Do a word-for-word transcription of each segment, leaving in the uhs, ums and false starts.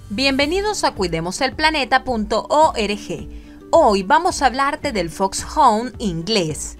Bienvenidos a cuidemos el planeta punto org. Hoy vamos a hablarte del Foxhound inglés.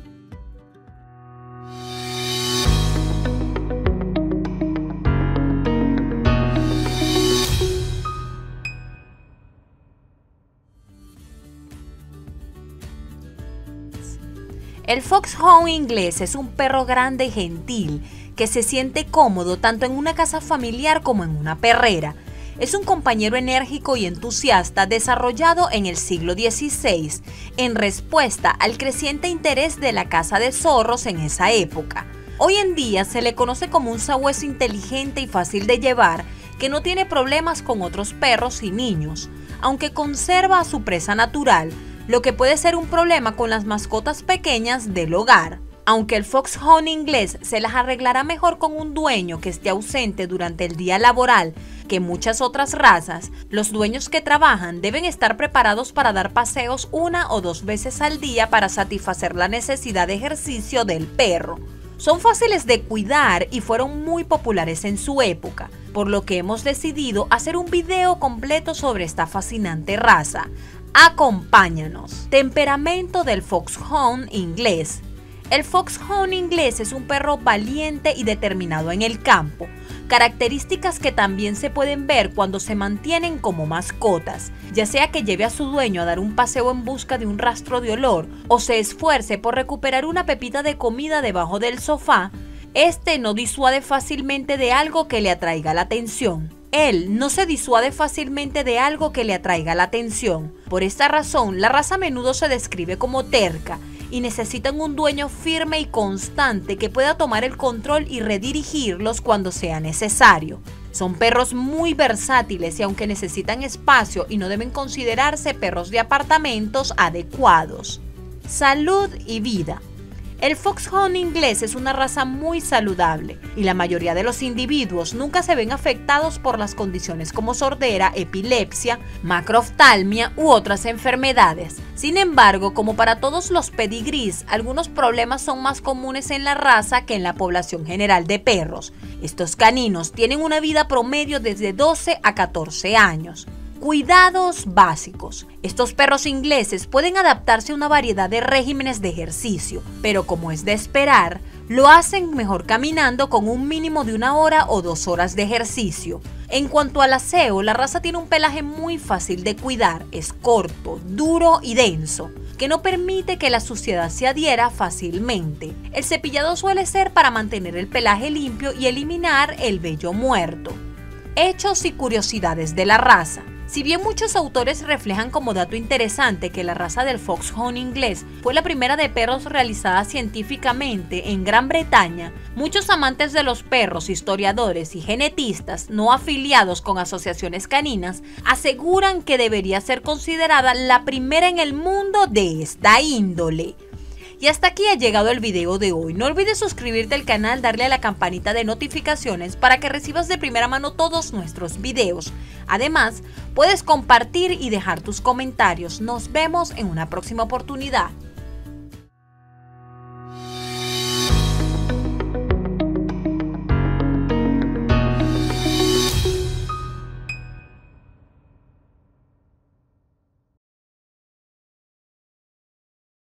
El Foxhound inglés es un perro grande y gentil que se siente cómodo tanto en una casa familiar como en una perrera. Es un compañero enérgico y entusiasta desarrollado en el siglo dieciséis en respuesta al creciente interés de la caza de zorros en esa época. Hoy en día se le conoce como un sabueso inteligente y fácil de llevar que no tiene problemas con otros perros y niños, aunque conserva a su presa natural, lo que puede ser un problema con las mascotas pequeñas del hogar. Aunque el Foxhound inglés se las arreglará mejor con un dueño que esté ausente durante el día laboral que muchas otras razas, los dueños que trabajan deben estar preparados para dar paseos una o dos veces al día para satisfacer la necesidad de ejercicio del perro. Son fáciles de cuidar y fueron muy populares en su época, por lo que hemos decidido hacer un video completo sobre esta fascinante raza. Acompáñanos. Temperamento del Foxhound inglés. El Foxhound inglés es un perro valiente y determinado en el campo, características que también se pueden ver cuando se mantienen como mascotas, ya sea que lleve a su dueño a dar un paseo en busca de un rastro de olor o se esfuerce por recuperar una pepita de comida debajo del sofá. Este no disuade fácilmente de algo que le atraiga la atención. Él no se disuade fácilmente de algo que le atraiga la atención. Por esta razón, la raza a menudo se describe como terca y necesitan un dueño firme y constante que pueda tomar el control y redirigirlos cuando sea necesario. Son perros muy versátiles y aunque necesitan espacio y no deben considerarse perros de apartamentos adecuados. Salud y vida. El Foxhound inglés es una raza muy saludable y la mayoría de los individuos nunca se ven afectados por las condiciones como sordera, epilepsia, macroftalmia u otras enfermedades. Sin embargo, como para todos los pedigrís, algunos problemas son más comunes en la raza que en la población general de perros. Estos caninos tienen una vida promedio desde doce a catorce años. Cuidados básicos. Estos perros ingleses pueden adaptarse a una variedad de regímenes de ejercicio, pero como es de esperar, lo hacen mejor caminando con un mínimo de una hora o dos horas de ejercicio. En cuanto al aseo, la raza tiene un pelaje muy fácil de cuidar, es corto, duro y denso, que no permite que la suciedad se adhiera fácilmente. El cepillado suele ser para mantener el pelaje limpio y eliminar el vello muerto. Hechos y curiosidades de la raza. Si bien muchos autores reflejan como dato interesante que la raza del Foxhound inglés fue la primera de perros realizada científicamente en Gran Bretaña, muchos amantes de los perros, historiadores y genetistas no afiliados con asociaciones caninas aseguran que debería ser considerada la primera en el mundo de esta índole. Y hasta aquí ha llegado el video de hoy. No olvides suscribirte al canal, darle a la campanita de notificaciones para que recibas de primera mano todos nuestros videos. Además, puedes compartir y dejar tus comentarios. Nos vemos en una próxima oportunidad.